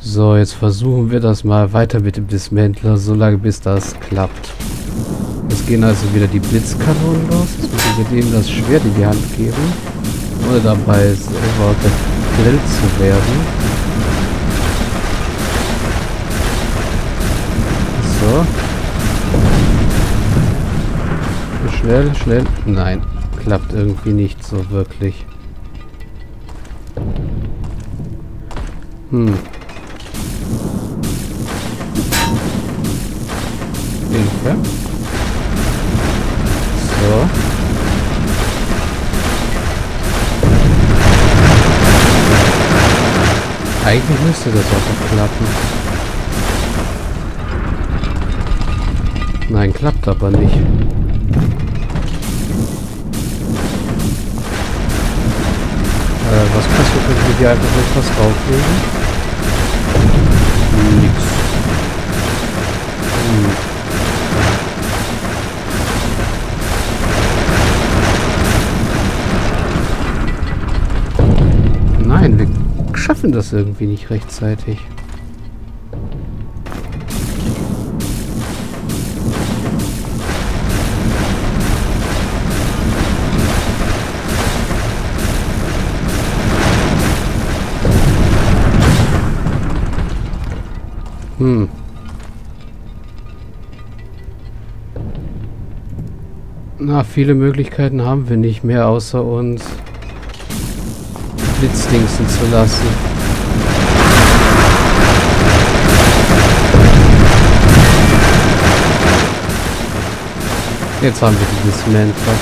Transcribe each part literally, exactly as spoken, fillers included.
So, jetzt versuchen wir das mal weiter mit dem Dismantler, so lange bis das klappt. Jetzt gehen also wieder die Blitzkanonen los. Jetzt müssen wir denen das Schwert in die Hand geben, ohne dabei selber gegrillt zu werden. So. Schnell, schnell. Nein, klappt irgendwie nicht so wirklich. Hm. Hilfe. So. Eigentlich müsste das auch klappen. Nein, klappt aber nicht. Äh, was passiert, wenn wir hier einfach etwas drauflegen? Nix. Hm. Nein, wir schaffen das irgendwie nicht rechtzeitig. Hm. Na, viele Möglichkeiten haben wir nicht mehr, außer uns Blitzdingsen zu lassen. Jetzt haben wir die Dismantler.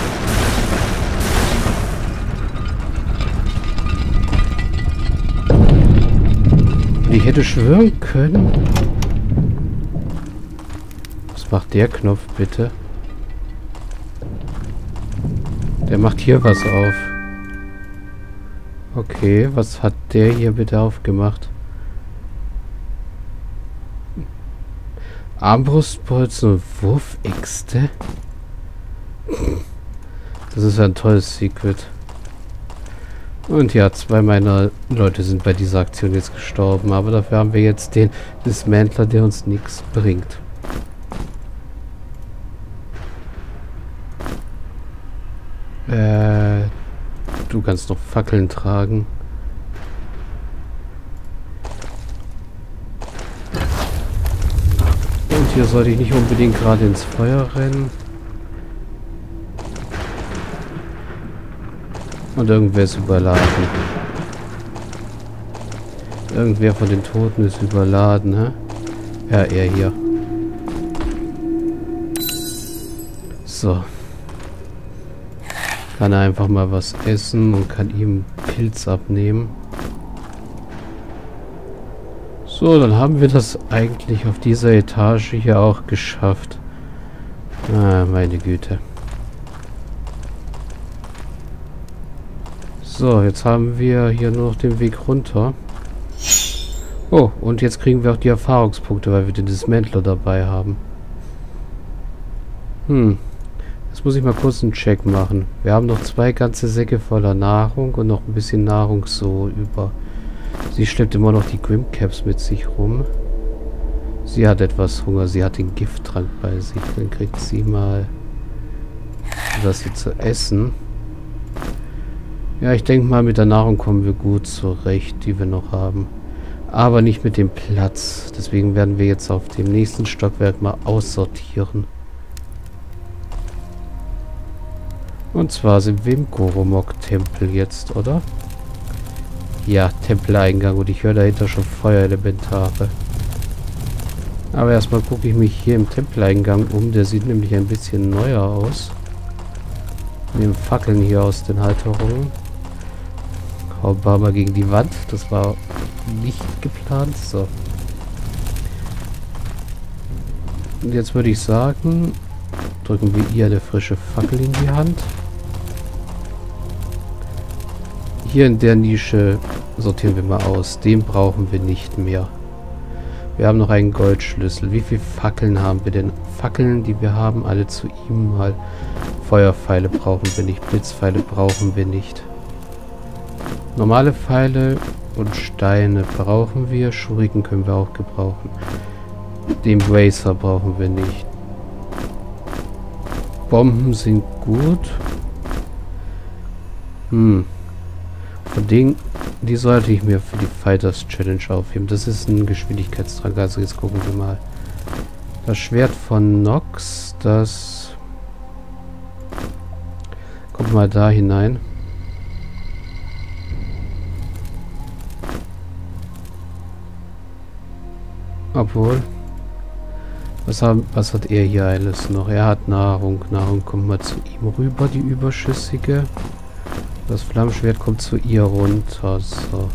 Ich hätte schwören können. Was macht der Knopf bitte? Der macht hier was auf. Okay, was hat der hier bitte aufgemacht? Armbrustbolzen und Wurfäxte? Das ist ein tolles Secret. Und ja, zwei meiner Leute sind bei dieser Aktion jetzt gestorben. Aber dafür haben wir jetzt den Dismantler, der uns nichts bringt. Äh, du kannst noch Fackeln tragen. Und hier sollte ich nicht unbedingt gerade ins Feuer rennen. Und irgendwer ist überladen. Irgendwer von den Toten ist überladen, hä? Ja, er hier. So. Kann er einfach mal was essen und kann ihm Pilz abnehmen. So, dann haben wir das eigentlich auf dieser Etage hier auch geschafft. Ah, meine Güte. So, jetzt haben wir hier nur noch den Weg runter. Oh, und jetzt kriegen wir auch die Erfahrungspunkte, weil wir den Dismantler dabei haben. Hm. Jetzt muss ich mal kurz einen Check machen. Wir haben noch zwei ganze Säcke voller Nahrung und noch ein bisschen Nahrung so über. Sie schleppt immer noch die Grimcaps mit sich rum. Sie hat etwas Hunger. Sie hat den Gifttrank bei sich. Dann kriegt sie mal was hier zu essen. Ja, ich denke mal, mit der Nahrung kommen wir gut zurecht, die wir noch haben. Aber nicht mit dem Platz. Deswegen werden wir jetzt auf dem nächsten Stockwerk mal aussortieren. Und zwar sind wir im Goromok-Tempel jetzt, oder? Ja, Tempeleingang. Und ich höre dahinter schon Feuerelementare. Aber erstmal gucke ich mich hier im Tempeleingang um. Der sieht nämlich ein bisschen neuer aus. Wir nehmen Fackeln hier aus den Halterungen. Hauen wir mal gegen die Wand. Das war nicht geplant. So. Und jetzt würde ich sagen, drücken wir ihr eine frische Fackel in die Hand. Hier in der Nische sortieren wir mal aus. Den brauchen wir nicht mehr. Wir haben noch einen Goldschlüssel. Wie viele Fackeln haben wir denn? Fackeln, die wir haben, alle zu ihm mal. Feuerpfeile brauchen wir nicht. Blitzpfeile brauchen wir nicht. Normale Pfeile und Steine brauchen wir. Schuriken können wir auch gebrauchen. Den Bracer brauchen wir nicht. Bomben sind gut. Hm. Von denen, die sollte ich mir für die Fighters Challenge aufheben. Das ist ein Geschwindigkeitstrank. Also jetzt gucken wir mal. Das Schwert von Nox, das kommt mal da hinein. Obwohl, was, haben, was hat er hier alles noch? Er hat Nahrung. Nahrung kommt mal zu ihm rüber, die überschüssige. Das Flammenschwert kommt zu ihr runter. So.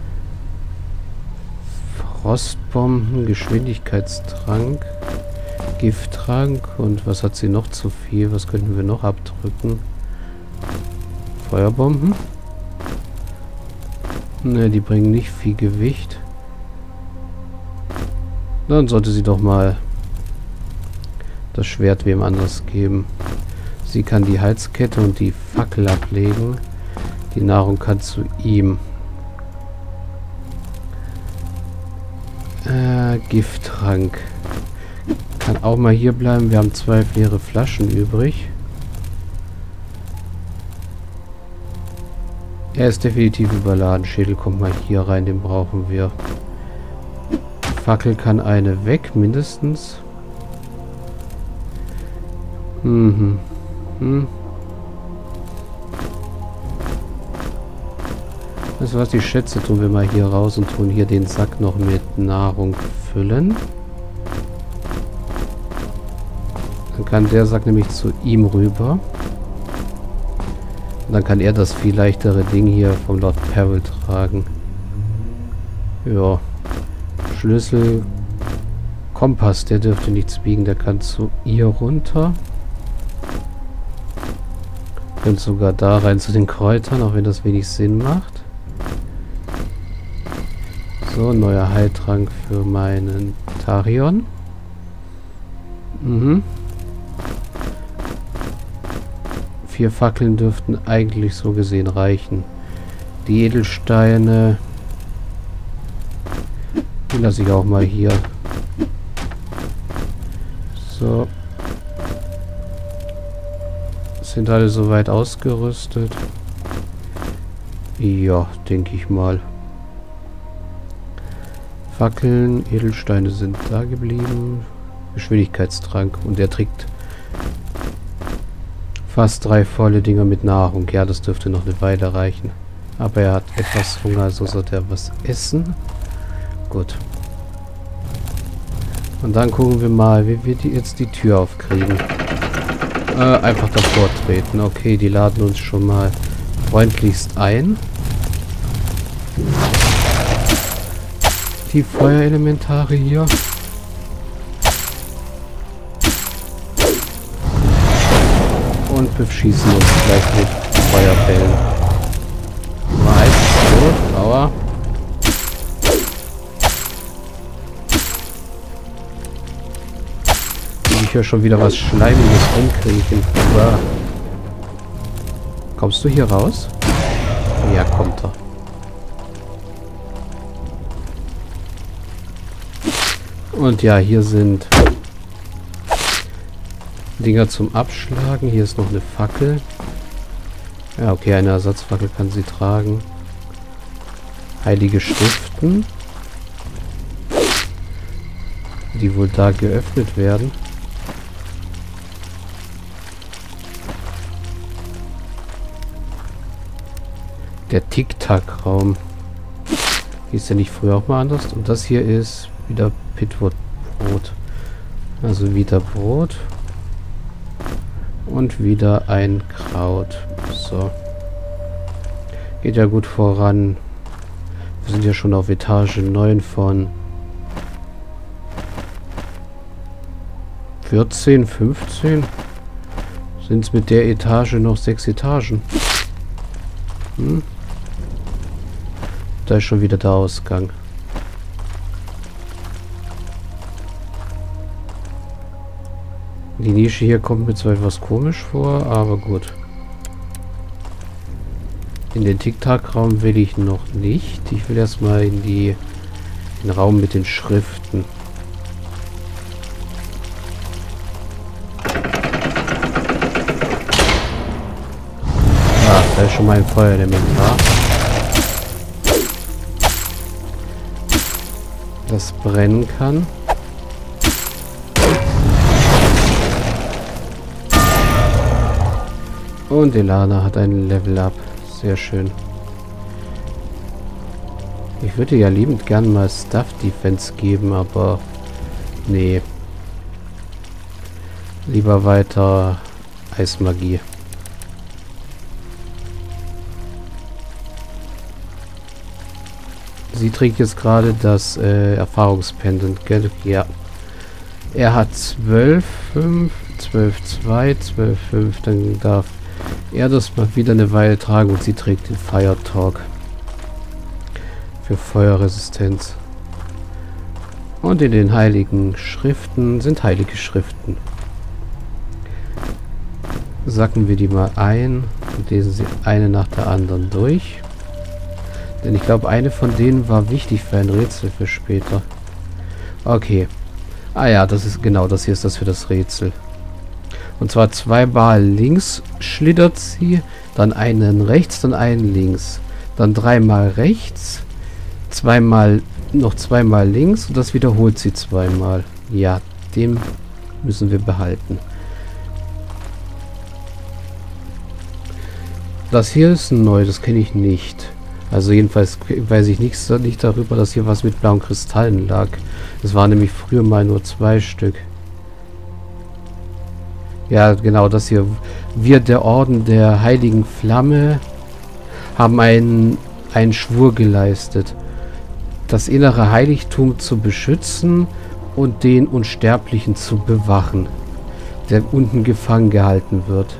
Frostbomben, Geschwindigkeitstrank, Gifttrank und was hat sie noch zu viel? Was könnten wir noch abdrücken? Feuerbomben? Ne, die bringen nicht viel Gewicht. Dann sollte sie doch mal das Schwert wem anders geben. Sie kann die Halskette und die Fackel ablegen. Die Nahrung kann zu ihm. Äh, Gifttrank. Kann auch mal hier bleiben. Wir haben zwei leere Flaschen übrig. Er ist definitiv überladen. Schädel kommt mal hier rein. Den brauchen wir. Fackel kann eine weg, mindestens. Mhm. Hm. Weißt du was, die Schätze tun wir mal hier raus und tun hier den Sack noch mit Nahrung füllen. Dann kann der Sack nämlich zu ihm rüber. Und dann kann er das viel leichtere Ding hier vom Lord Peril tragen. Ja. Schlüssel. Kompass, der dürfte nichts biegen. Der kann zu ihr runter. Könnte sogar da rein zu den Kräutern, auch wenn das wenig Sinn macht. So, neuer Heiltrank für meinen Tarion. Mhm. Vier Fackeln dürften eigentlich so gesehen reichen. Die Edelsteine, die lasse ich auch mal hier. So. Sind alle soweit ausgerüstet? Ja, denke ich mal. Fackeln, Edelsteine sind da geblieben. Geschwindigkeitstrank. Und der trägt fast drei volle Dinger mit Nahrung. Ja, das dürfte noch eine Weile reichen. Aber er hat etwas Hunger, also sollte er was essen. Gut. Und dann gucken wir mal, wie wir die jetzt die Tür aufkriegen. Äh, einfach davor treten. Okay, die laden uns schon mal freundlichst ein. Die Feuerelementare hier. Und beschießen uns gleich mit Feuerbällen. Mal so, Aua. Ich höre schon wieder was Schleimiges rumkriechen. Uah. Kommst du hier raus? Ja, kommt er. Und ja, hier sind Dinger zum Abschlagen. Hier ist noch eine Fackel. Ja, okay, eine Ersatzfackel kann sie tragen. Heilige Schriften, die wohl da geöffnet werden. Der Tic-Tac-Raum. Hieß der nicht früher auch mal anders? Und das hier ist wieder Pitwood-Brot. Also wieder Brot. Und wieder ein Kraut. So. Geht ja gut voran. Wir sind ja schon auf Etage neun von vierzehn, fünfzehn. Sind es mit der Etage noch sechs Etagen? Hm? Da ist schon wieder der Ausgang. Die Nische hier kommt mir zwar etwas komisch vor, aber gut. In den Tic-Tac-Raum will ich noch nicht. Ich will erstmal in die den Raum mit den Schriften. Ah, da ist schon mal ein Feuerelement da. Das brennen kann. Und Elana hat ein Level Up. Sehr schön. Ich würde ja liebend gern mal Stuff Defense geben, aber nee. Lieber weiter Eismagie. Sie trägt jetzt gerade das äh, Erfahrungspendant, gell? Ja. Er hat zwölf Komma fünf, zwölf Komma zwei, zwölf Komma fünf, dann darf er das mal wieder eine Weile tragen und sie trägt den Fire Talk. Für Feuerresistenz. Und in den heiligen Schriften sind heilige Schriften. Sacken wir die mal ein und lesen sie eine nach der anderen durch. Denn ich glaube, eine von denen war wichtig für ein Rätsel für später. Okay. Ah ja, das ist genau, das hier ist das für das Rätsel. Und zwar zweimal links schlittert sie, dann einen rechts, dann einen links. Dann dreimal rechts, zweimal, noch zweimal links und das wiederholt sie zweimal. Ja, den müssen wir behalten. Das hier ist neu, das kenne ich nicht. Also jedenfalls weiß ich nichts nicht darüber, dass hier was mit blauen Kristallen lag. Das war nämlich früher mal nur zwei Stück. Ja, genau, das hier. Wir, der Orden der Heiligen Flamme, haben einen, einen Schwur geleistet, das innere Heiligtum zu beschützen und den Unsterblichen zu bewachen, der unten gefangen gehalten wird.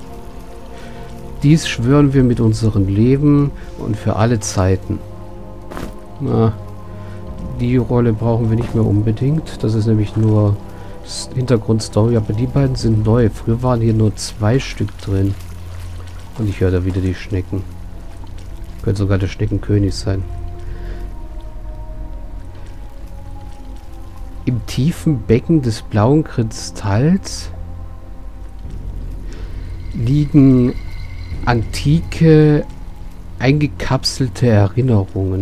Dies schwören wir mit unserem Leben und für alle Zeiten. Na, die Rolle brauchen wir nicht mehr unbedingt. Das ist nämlich nur Hintergrundstory, aber die beiden sind neu. Früher waren hier nur zwei Stück drin. Und ich höre da wieder die Schnecken. Könnte sogar der Schneckenkönig sein. Im tiefen Becken des blauen Kristalls liegen antike, eingekapselte Erinnerungen.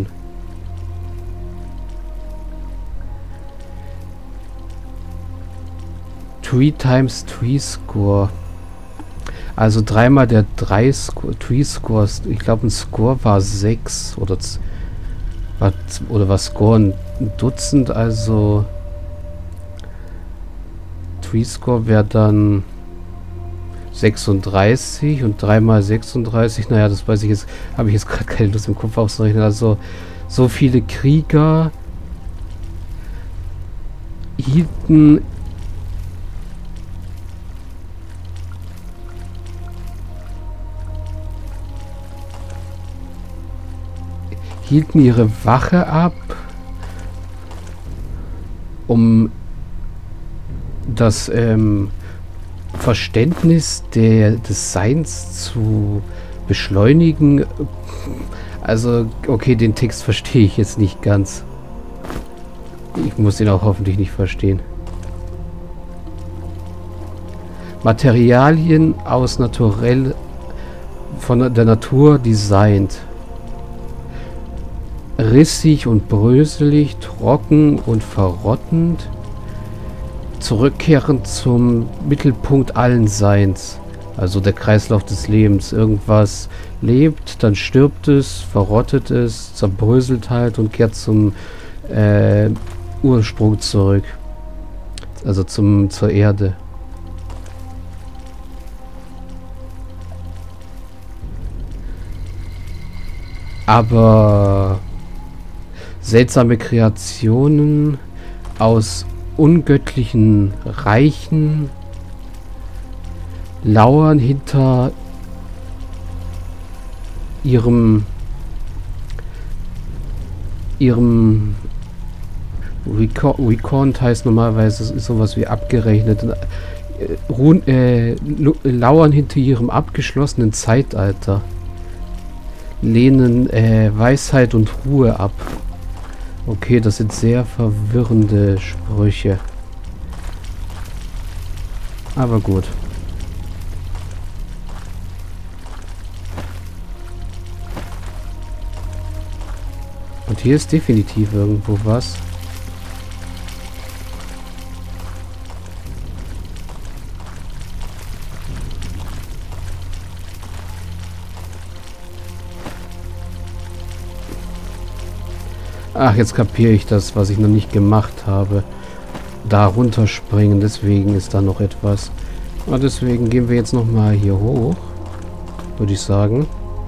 Three times Three Score. Also dreimal der drei Score, Three Scores. Ich glaube ein Score war sechs oder war, oder war Score ein Dutzend, also Three Score wäre dann sechsunddreißig und dreimal sechsunddreißig, naja, das weiß ich jetzt, habe ich jetzt gerade keine Lust im Kopf auszurechnen. Also so viele Krieger hielten hielten ihre Wache ab, um das ähm, Verständnis der, des Seins zu beschleunigen. Also, okay, den Text verstehe ich jetzt nicht ganz. Ich muss ihn auch hoffentlich nicht verstehen. Materialien aus naturell von der Natur designt. Rissig und bröselig, trocken und verrottend. Zurückkehren zum Mittelpunkt allen Seins. Also der Kreislauf des Lebens. Irgendwas lebt, dann stirbt es, verrottet es, zerbröselt halt und kehrt zum äh, Ursprung zurück. Also zum, zur Erde. Aber seltsame Kreationen aus ungöttlichen Reichen lauern hinter ihrem ihrem Recont heißt normalerweise, es ist sowas wie abgerechnet, äh, ruhen, äh, lauern hinter ihrem abgeschlossenen Zeitalter. lehnen äh, Weisheit und Ruhe ab. Okay, das sind sehr verwirrende Sprüche. Aber gut. Und hier ist definitiv irgendwo was. Ach, jetzt kapiere ich das, was ich noch nicht gemacht habe. Da runterspringen, deswegen ist da noch etwas. Und deswegen gehen wir jetzt nochmal hier hoch, würde ich sagen.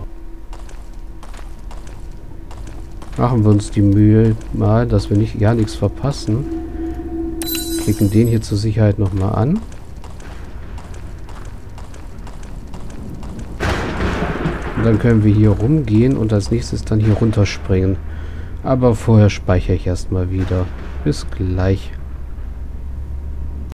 Machen wir uns die Mühe mal, dass wir nicht ja nichts verpassen. Klicken den hier zur Sicherheit nochmal an. Und dann können wir hier rumgehen und als nächstes dann hier runterspringen. Aber vorher speichere ich erstmal wieder. Bis gleich.